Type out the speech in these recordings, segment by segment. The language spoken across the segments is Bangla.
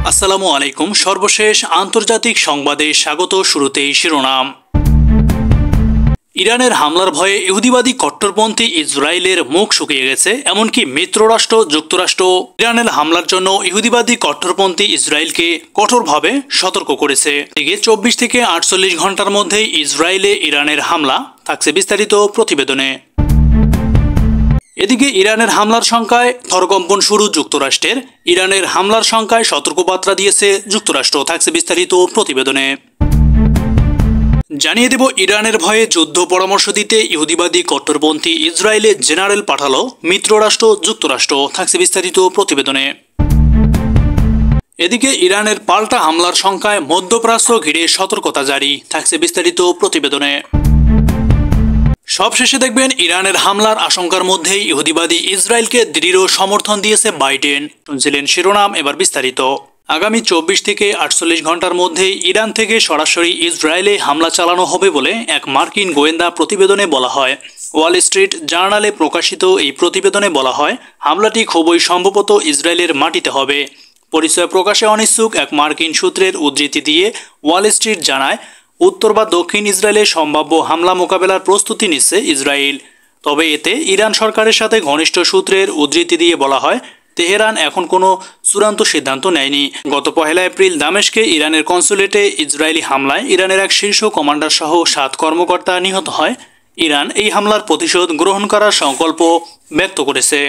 আসসালামু আলাইকুম। সর্বশেষ আন্তর্জাতিক সংবাদে স্বাগত। শুরুতেই শিরোনাম। ইরানের হামলার ভয়ে ইহুদিবাদী কট্টরপন্থী ইসরায়েলের মুখ শুকিয়ে গেছে। এমনকি মিত্ররাষ্ট্র যুক্তরাষ্ট্র ইরানের হামলার জন্য ইহুদিবাদী কট্টরপন্থী ইসরায়েলকে কঠোরভাবে সতর্ক করেছে। এদিকে 24 থেকে 48 ঘন্টার মধ্যে ইসরায়েলে ইরানের হামলা। থাকছে বিস্তারিত প্রতিবেদনে। এদিকে ইরানের হামলার শঙ্কায় থরকম্পন শুরু যুক্তরাষ্ট্রের। ইরানের হামলার শঙ্কায় সতর্কবার্তা দিয়েছে যুক্তরাষ্ট্র। থাকছে বিস্তারিত প্রতিবেদনে। জানিয়ে দেব, ইরানের ভয়ে যুদ্ধ পরামর্শ দিতে ইহুদিবাদী কট্টরপন্থী ইসরায়েলে জেনারেল পাঠালো মিত্ররাষ্ট্র যুক্তরাষ্ট্র। থাকছে বিস্তারিত প্রতিবেদনে। এদিকে ইরানের পাল্টা হামলার শঙ্কায় মধ্যপ্রাচ্য ঘিরে সতর্কতা জারি। থাকছে বিস্তারিত প্রতিবেদনে। সবশেষে দেখবেন, ইরানের হামলার আশঙ্কার মধ্যেই ইহুদিবাদী ইসরায়েলকে দৃঢ় সমর্থন দিয়েছে বাইডেন। শুনছিলেন শিরোনাম, এবার বিস্তারিত। আগামী 24 থেকে 48 ঘন্টার মধ্যেই ইরান থেকে সরাসরি ইসরায়েলে হামলা চালানো হবে বলে এক মার্কিন গোয়েন্দা প্রতিবেদনে বলা হয়। ওয়াল স্ট্রিট জার্নালে প্রকাশিত এই প্রতিবেদনে বলা হয়, হামলাটি খুবই সম্ভবত ইসরায়েলের মাটিতে হবে। পরিচয় প্রকাশে অনিচ্ছুক এক মার্কিন সূত্রের উদ্ধৃতি দিয়ে ওয়াল স্ট্রিট জানায়, উত্তর বা দক্ষিণ ইসরায়েলে সম্ভাব্য হামলা মোকাবেলার প্রস্তুতি নিচ্ছে ইসরায়েল। তবে এতে ইরান সরকারের সাথে ঘনিষ্ঠ সূত্রের উদ্ধৃতি দিয়ে বলা হয়, তেহরান এখন কোনো চূড়ান্ত সিদ্ধান্ত নেয়নি। গত 1 এপ্রিল দামেস্কে ইরানের কনসুলেটে ইসরায়েলি হামলায় ইরানের এক শীর্ষ কমান্ডার সহ 7 কর্মকর্তা নিহত হয়। ইরান এই হামলার প্রতিশোধ গ্রহণ করার সংকল্প ব্যক্ত করেছে।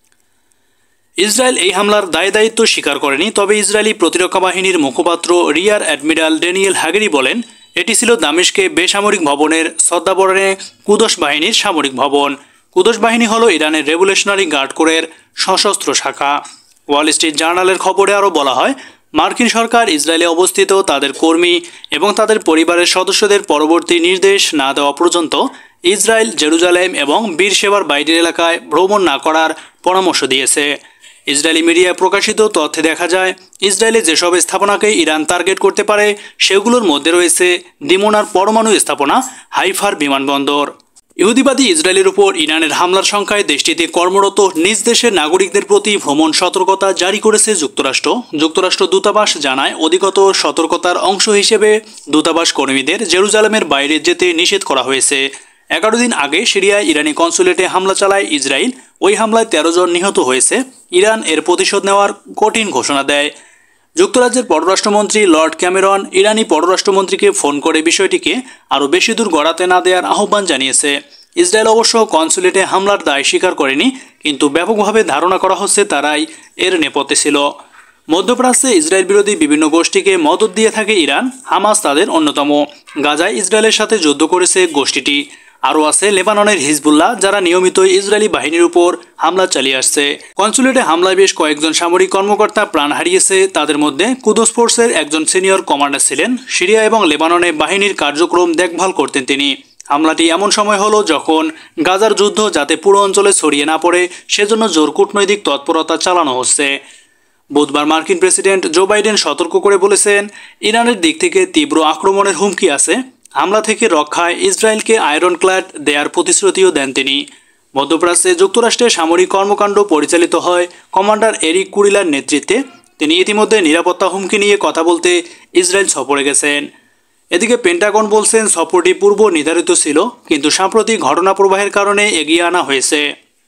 ইসরায়েল এই হামলার দায়িত্ব স্বীকার করেনি। তবে ইসরায়েলি প্রতিরক্ষা বাহিনীর মুখপাত্র রিয়ার অ্যাডমিরাল ড্যানিয়েল হাগেরি বলেন, এটি ছিল দামেস্কে বেসামরিক ভবনের শ্রদ্ধাবরণে কুদস বাহিনীর সামরিক ভবন। কুদস বাহিনী হল ইরানের রেভলিউশনারি গার্ড কোরের সশস্ত্র শাখা। ওয়াল স্ট্রিট জার্নালের খবরে আরও বলা হয়, মার্কিন সরকার ইসরায়েলে অবস্থিত তাদের কর্মী এবং তাদের পরিবারের সদস্যদের পরবর্তী নির্দেশ না দেওয়া পর্যন্ত ইসরায়েল জেরুজালেম এবং বীরশেবার বাইরের এলাকায় ভ্রমণ না করার পরামর্শ দিয়েছে। ইসরায়েলি মিডিয়ায় প্রকাশিত তথ্যে দেখা যায়, ইসরায়েলে যেসব স্থাপনাকে ইরান টার্গেট করতে পারে সেগুলোর মধ্যে রয়েছে দিমোনার পরমাণু স্থাপনা, হাইফার বিমানবন্দর। ইহুদিবাদী ইসরায়েলের উপর ইরানের হামলার সংখ্যায় দেশটিতে কর্মরত নিজ দেশের নাগরিকদের প্রতি ভ্রমণ সতর্কতা জারি করেছে যুক্তরাষ্ট্র। যুক্তরাষ্ট্র দূতাবাস জানায়, অধিকতর সতর্কতার অংশ হিসেবে দূতাবাস কর্মীদের জেরুজালেমের বাইরে যেতে নিষেধ করা হয়েছে। 11 দিন আগে সিরিয়ায় ইরানি কনসুলেটে হামলা চালায় ইসরায়েল। ওই হামলায় 13 জন নিহত হয়েছে। ইরান এর প্রতিশোধ নেওয়ার কঠিন ঘোষণা দেয়। যুক্তরাজ্যের পররাষ্ট্রমন্ত্রী লর্ড ক্যামেরন ইরানি পররাষ্ট্রমন্ত্রীকে ফোন করে বিষয়টিকে আরও বেশি দূর গড়াতে না দেওয়ার আহ্বান জানিয়েছে। ইসরায়েল অবশ্য কনসুলেটে হামলার দায় স্বীকার করেনি, কিন্তু ব্যাপকভাবে ধারণা করা হচ্ছে তারাই এর নেপথ্যে ছিল। মধ্যপ্রাচ্যে ইসরায়েল বিরোধী বিভিন্ন গোষ্ঠীকে মদত দিয়ে থাকে ইরান। হামাস তাদের অন্যতম। গাজায় ইসরায়েলের সাথে যুদ্ধ করেছে গোষ্ঠীটি। আরও আছে লেবাননের হিজবুল্লাহ, যারা নিয়মিত ইসরায়েলি বাহিনীর উপর হামলা চালিয়ে আসছে। কনসুলেটে হামলায় বেশ কয়েকজন সামরিক কর্মকর্তা প্রাণ হারিয়েছে। তাদের মধ্যে কুদস ফোর্সের একজন সিনিয়র কমান্ডার ছিলেন। সিরিয়া এবং লেবাননে বাহিনীর কার্যক্রম দেখভাল করতেন তিনি। হামলাটি এমন সময় হলো যখন গাজার যুদ্ধ যাতে পুরো অঞ্চলে ছড়িয়ে না পড়ে সেজন্য জোর কূটনৈতিক তৎপরতা চালানো হচ্ছে। বুধবার মার্কিন প্রেসিডেন্ট জো বাইডেন সতর্ক করে বলেছেন, ইরানের দিক থেকে তীব্র আক্রমণের হুমকি আছে। হামলা থেকে রক্ষায় ইসরায়েলকে আয়রন ক্ল্যাড দেয়ার প্রতিশ্রুতিও দেন তিনি। মধ্যপ্রাচ্যে যুক্তরাষ্ট্রের সামরিক কর্মকাণ্ড পরিচালিত হয় কমান্ডার এরিক কুরিলার নেতৃত্বে। তিনি ইতিমধ্যে নিরাপত্তা হুমকি নিয়ে কথা বলতে ইসরায়েল সফরে গেছেন। এদিকে পেন্টাগন বলছেন, সফরটি পূর্ব নির্ধারিত ছিল, কিন্তু সাম্প্রতিক ঘটনা প্রবাহের কারণে এগিয়ে আনা হয়েছে।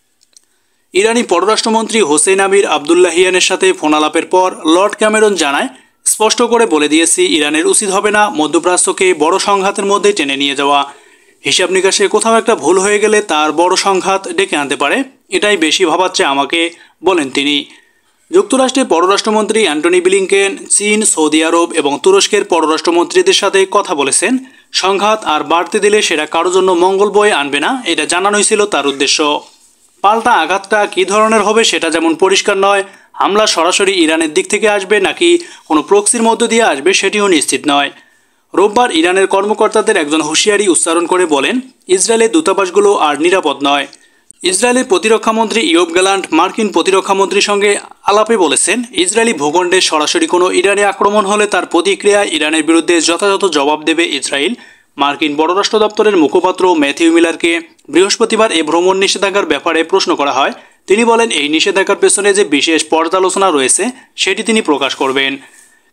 ইরানি পররাষ্ট্রমন্ত্রী হোসেন আমির আবদুল্লাহিয়ানের সাথে ফোনালাপের পর লর্ড ক্যামেরন জানায়, স্পষ্ট করে বলে দিয়েছি, ইরানের উচিত হবে না মধ্যপ্রাচ্যকে বড় সংঘাতের মধ্যে টেনে নিয়ে যাওয়া। হিসাব নিকাশে কোথাও একটা ভুল হয়ে গেলে তার বড় সংঘাত ডেকে আনতে পারে, এটাই বেশি ভাবাচ্ছে আমাকে, বলেন তিনি। যুক্তরাষ্ট্রের পররাষ্ট্রমন্ত্রী অ্যান্টনি ব্লিংকেন চীন, সৌদি আরব এবং তুরস্কের পররাষ্ট্রমন্ত্রীদের সাথে কথা বলেছেন। সংঘাত আর বাড়তে দিলে সেটা কারোর জন্য মঙ্গল বয়ে আনবে না, এটা জানানোই ছিল তার উদ্দেশ্য। পাল্টা আঘাতটা কী ধরনের হবে সেটা যেমন পরিষ্কার নয়, হামলা সরাসরি ইরানের দিক থেকে আসবে নাকি কোনো প্রক্সির মধ্য দিয়ে আসবে সেটিও নিশ্চিত নয়। রোববার ইরানের কর্মকর্তাদের একজন হুঁশিয়ারি উচ্চারণ করে বলেন, ইসরায়েলের দূতাবাসগুলো আর নিরাপদ নয়। ইসরায়েলের প্রতিরক্ষামন্ত্রী ইয়োব গ্যালান্ট মার্কিন প্রতিরক্ষামন্ত্রীর সঙ্গে আলাপে বলেছেন, ইসরায়েলি ভূখণ্ডে সরাসরি কোনো ইরানি আক্রমণ হলে তার প্রতিক্রিয়ায় ইরানের বিরুদ্ধে যথাযথ জবাব দেবে ইসরায়েল। মার্কিন পররাষ্ট্র দপ্তরের মুখপাত্র ম্যাথিউ মিলারকে বৃহস্পতিবার এ ভ্রমণ নিষেধাজ্ঞার ব্যাপারে প্রশ্ন করা হয়। তিনি বলেন, এই নিষেধাজ্ঞার পেছনে যে বিশেষ পর্যালোচনা রয়েছে সেটি তিনি প্রকাশ করবেন।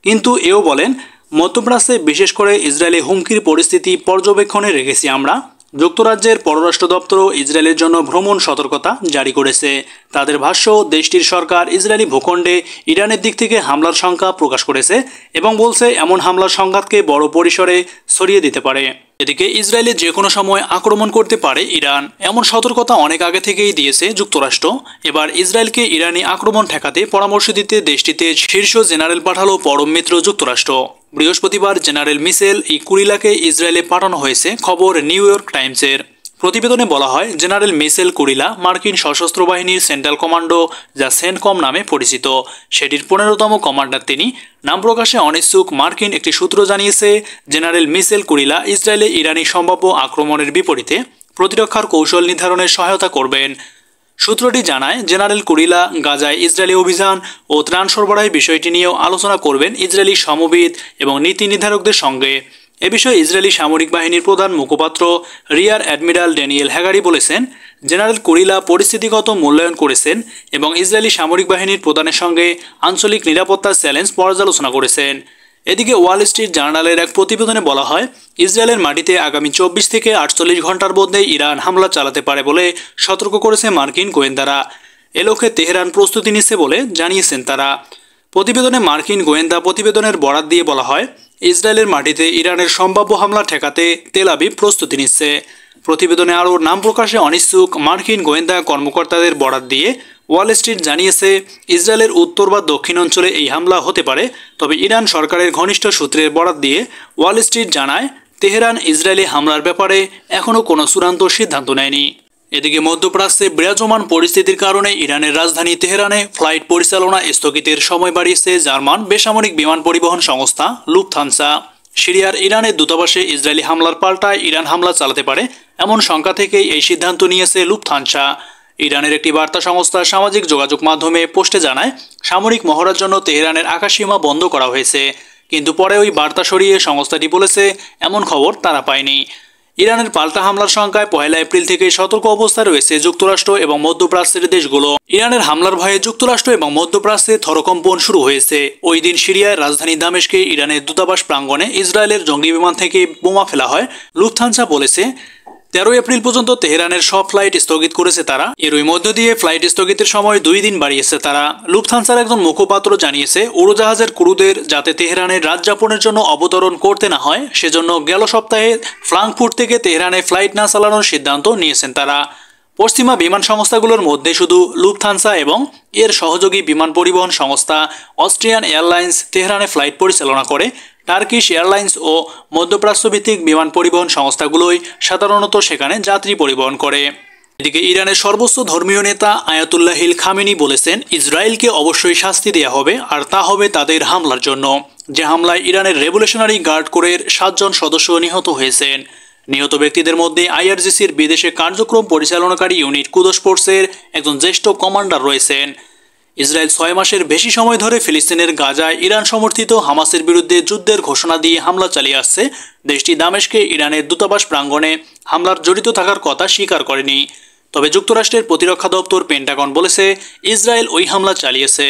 কিন্তু এও বলেন, মধ্যপ্রাচ্যে বিশেষ করে ইসরায়েলে হুমকির পরিস্থিতি পর্যবেক্ষণে রেখেছি আমরা। যুক্তরাজ্যের পররাষ্ট্র দপ্তরও ইসরায়েলের জন্য ভ্রমণ সতর্কতা জারি করেছে। তাদের ভাষ্য, দেশটির সরকার ইসরায়েলি ভূখণ্ডে ইরানের দিক থেকে হামলার শঙ্কা প্রকাশ করেছে এবং বলছে এমন হামলার সংঘাতকে বড় পরিসরে ছড়িয়ে দিতে পারে। এদিকে ইসরায়েলে যে কোনো সময় আক্রমণ করতে পারে ইরান, এমন সতর্কতা অনেক আগে থেকেই দিয়েছে যুক্তরাষ্ট্র। এবার ইসরায়েলকে ইরানি আক্রমণ ঠেকাতে পরামর্শ দিতে দেশটিতে শীর্ষ জেনারেল পাঠালো পরম মিত্র যুক্তরাষ্ট্র। বৃহস্পতিবার জেনারেল মিশেল কুরিলাকে ইসরায়েলে পাঠানো হয়েছে, খবর নিউ ইয়র্ক টাইমসের। প্রতিবেদনে বলা হয়, জেনারেল মিশেল কুরিলা মার্কিন সশস্ত্র বাহিনীর সেন্ট্রাল কমান্ডো, যা সেন্টকম নামে পরিচিত, সেটির 15তম কমান্ডার তিনি। নাম প্রকাশে অনিচ্ছুক মার্কিন একটি সূত্র জানিয়েছে, জেনারেল মিশেল কুরিলা ইসরায়েলে ইরানি সম্ভাব্য আক্রমণের বিপরীতে প্রতিরক্ষার কৌশল নির্ধারণে সহায়তা করবেন। সূত্রটি জানায়, জেনারেল কুরিলা গাজায় ইসরায়েলি অভিযান ও ত্রাণ সরবরাহের বিষয়টি নিয়েও আলোচনা করবেন ইসরায়েলি সমবিদ এবং নীতি নির্ধারকদের সঙ্গে। এ বিষয়ে ইসরায়েলি সামরিক বাহিনীর প্রধান মুখপাত্র রিয়ার অ্যাডমিরাল ড্যানিয়েল হ্যাগারি বলেছেন, জেনারেল কুরিলা পরিস্থিতিগত মূল্যায়ন করেছেন এবং ইসরায়েলি সামরিক বাহিনীর প্রধানের সঙ্গে আঞ্চলিক নিরাপত্তার চ্যালেঞ্জ পর্যালোচনা করেছেন। এদিকে ওয়াল স্ট্রিট জার্নালের এক প্রতিবেদনে বলা হয়, ইসরায়েলের মাটিতে আগামী 24 থেকে 48 ঘন্টার মধ্যে ইরান হামলা চালাতে পারে বলে সতর্ক করেছে মার্কিন গোয়েন্দারা। এ লক্ষ্যে তেহরান প্রস্তুতি নিচ্ছে বলে জানিয়েছেন তারা। প্রতিবেদনে মার্কিন গোয়েন্দা প্রতিবেদনের বরাত দিয়ে বলা হয়, ইসরায়েলের মাটিতে ইরানের সম্ভাব্য হামলা ঠেকাতে তেল আবিব প্রস্তুতি নিচ্ছে। প্রতিবেদনে আরও নাম প্রকাশে অনিচ্ছুক মার্কিন গোয়েন্দা কর্মকর্তাদের বরাত দিয়ে ওয়াল স্ট্রিট জানিয়েছে, ইসরায়েলের উত্তর বা দক্ষিণ অঞ্চলে এই হামলা হতে পারে। তবে ইরান সরকারের ঘনিষ্ঠ সূত্রের বরাত দিয়ে ওয়াল স্ট্রিট জানায়, তেহরান ইসরায়েলি হামলার ব্যাপারে এখনও কোনো চূড়ান্ত সিদ্ধান্ত নেয়নি। এদিকে মধ্যপ্রাচ্যে বিরাজমান পরিস্থিতির কারণে ইরানের রাজধানী তেহরানে ফ্লাইট পরিচালনা স্থগিতের সময় বাড়িয়েছে জার্মান বেসামরিক বিমান পরিবহন সংস্থা লুফথানসা। সিরিয়ার ইরানের দূতাবাসে ইসরায়েলি হামলার পাল্টায় ইরান হামলা চালাতে পারে এমন শঙ্কা থেকেই এই সিদ্ধান্ত নিয়েছে লুফথানসা। ইরানের একটি বার্তা সংস্থা সামাজিক যোগাযোগ মাধ্যমে পোস্টে জানায়, সামরিক মহড়ার জন্য তেহরানের আকাশসীমা বন্ধ করা হয়েছে, কিন্তু পরে ওই বার্তা সরিয়ে সংস্থাটি বলেছে এমন খবর তারা পায়নি। ইরানের পাল্টা হামলার শঙ্কায় 1 এপ্রিল থেকে সতর্ক অবস্থায় রয়েছে যুক্তরাষ্ট্র এবং মধ্যপ্রাচ্যের দেশগুলো। ইরানের হামলার ভয়ে যুক্তরাষ্ট্র এবং মধ্যপ্রাচ্যে থরকম্পন শুরু হয়েছে। ওই দিন সিরিয়ার রাজধানী দামেস্কে ইরানের দূতাবাস প্রাঙ্গণে ইসরায়েলের জঙ্গি বিমান থেকে বোমা ফেলা হয়। লুফথানসা বলেছে, 13 এপ্রিল পর্যন্ত তেহরানের সব ফ্লাইট স্থগিত করেছে তারা। এরই মধ্য দিয়ে ফ্লাইট স্থগিতের সময় 2 দিন বাড়িয়েছে তারা। লুফথানসার একজন মুখপাত্র জানিয়েছে, উড়োজাহাজের ক্রুদের যাতে তেহরানের রাত যাপনের জন্য অবতরণ করতে না হয়, সেজন্য গেল সপ্তাহে ফ্রাঙ্কফুর্ট থেকে তেহরানে ফ্লাইট না চালানোর সিদ্ধান্ত নিয়েছেন তারা। পশ্চিমা বিমান সংস্থাগুলোর মধ্যে শুধু লুফথানসা এবং এর সহযোগী বিমান পরিবহন সংস্থা অস্ট্রিয়ান এয়ারলাইন্স তেহরানে ফ্লাইট পরিচালনা করে। টার্কিশ এয়ারলাইন্স ও মধ্যপ্রাচ্যভিত্তিক বিমান পরিবহন সংস্থাগুলোই সাধারণত সেখানে যাত্রী পরিবহন করে। এদিকে ইরানের সর্বোচ্চ ধর্মীয় নেতা আয়াতুল্লাহিল খামেনি বলেছেন, ইসরায়েলকে অবশ্যই শাস্তি দেওয়া হবে, আর তা হবে তাদের হামলার জন্য। যে হামলায় ইরানের রেভলিউশনারি গার্ড কোরের 7 জন সদস্য নিহত হয়েছেন। নিহত ব্যক্তিদের মধ্যে আইআরজিসির বিদেশে কার্যক্রম পরিচালনাকারী ইউনিট কুদস ফোর্সের একজন জ্যেষ্ঠ কমান্ডার রয়েছেন। ইসরায়েল 6 মাসের বেশি সময় ধরে ফিলিস্তিনের গাজায় ইরান সমর্থিত হামাসের বিরুদ্ধে যুদ্ধের ঘোষণা দিয়ে হামলা চালিয়ে আসছে। দেশটি দামেস্কে ইরানের দূতাবাস প্রাঙ্গণে হামলার জড়িত থাকার কথা স্বীকার করেনি। তবে যুক্তরাষ্ট্রের প্রতিরক্ষা দপ্তর পেন্টাগন বলেছে, ইসরায়েল ওই হামলা চালিয়েছে।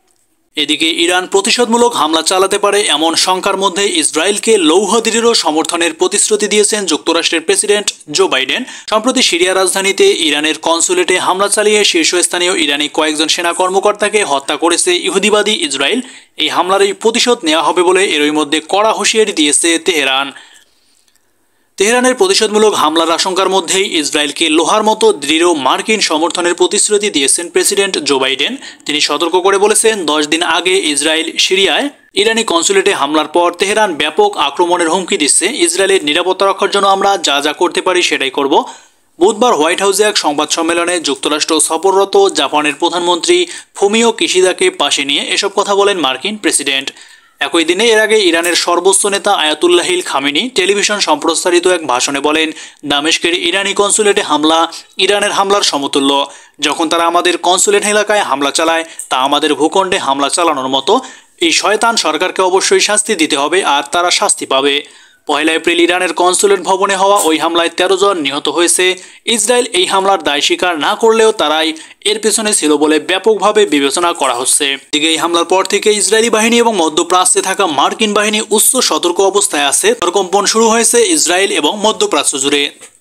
এদিকে ইরান প্রতিশোধমূলক হামলা চালাতে পারে এমন শঙ্কার মধ্যে ইসরায়েলকে লৌহদৃঢ় সমর্থনের প্রতিশ্রুতি দিয়েছেন যুক্তরাষ্ট্রের প্রেসিডেন্ট জো বাইডেন। সম্প্রতি সিরিয়া রাজধানীতে ইরানের কনসুলেটে হামলা চালিয়ে শীর্ষস্থানীয় ইরানি কয়েকজন সেনা কর্মকর্তাকে হত্যা করেছে ইহুদিবাদী ইসরায়েল। এই হামলারই প্রতিশোধ নেওয়া হবে বলে এরই মধ্যে কড়া হুঁশিয়ারি দিয়েছে তেহরান। তেহরানের প্রতিশোধমূলক হামলার আশঙ্কার মধ্যেই ইসরায়েলকে লোহার মতো দৃঢ় মার্কিন সমর্থনের প্রতিশ্রুতি দিয়েছেন প্রেসিডেন্ট জো বাইডেন। তিনি সতর্ক করে বলেছেন, 10 দিন আগে ইসরায়েল সিরিয়ায় ইরানি কনসুলেটে হামলার পর তেহরান ব্যাপক আক্রমণের হুমকি দিচ্ছে। ইসরায়েলের নিরাপত্তা রক্ষার জন্য আমরা যা যা করতে পারি সেটাই করব। বুধবার হোয়াইট হাউসে এক সংবাদ সম্মেলনে যুক্তরাষ্ট্র সফররত জাপানের প্রধানমন্ত্রী ফুমিও কিশিদাকে পাশে নিয়ে এসব কথা বলেন মার্কিন প্রেসিডেন্ট। একই দিনে এর আগে ইরানের সর্বোচ্চ নেতা আয়াতুল্লাহিল খামেনি টেলিভিশন সম্প্রচারিত এক ভাষণে বলেন, দামেস্কের ইরানি কনসুলেটে হামলা ইরানের হামলার সমতুল্য। যখন তারা আমাদের কনসুলেট এলাকায় হামলা চালায়, তা আমাদের ভূখণ্ডে হামলা চালানোর মতো। এই শয়তান সরকারকে অবশ্যই শাস্তি দিতে হবে, আর তারা শাস্তি পাবে। 1 এপ্রিল ইরানের কনসুলেট ভবনে হওয়া ওই হামলায় 13 জন নিহত হয়েছে। ইসরায়েল এই হামলার দায় স্বীকার না করলেও তারাই এর পেছনে ছিল বলে ব্যাপকভাবে বিবেচনা করা হচ্ছে। এদিকে এই হামলার পর থেকে ইসরায়েলি বাহিনী এবং মধ্যপ্রাচ্যে থাকা মার্কিন বাহিনী উচ্চ সতর্ক অবস্থায় আছে। প্রকম্পন শুরু হয়েছে ইসরায়েল এবং মধ্যপ্রাচ্য জুড়ে।